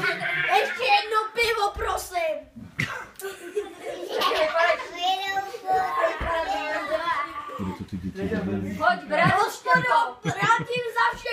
Ještě jedno pivo, prosím. Tady to ty děti. Hoď, brat, hospodo, vrátím za vše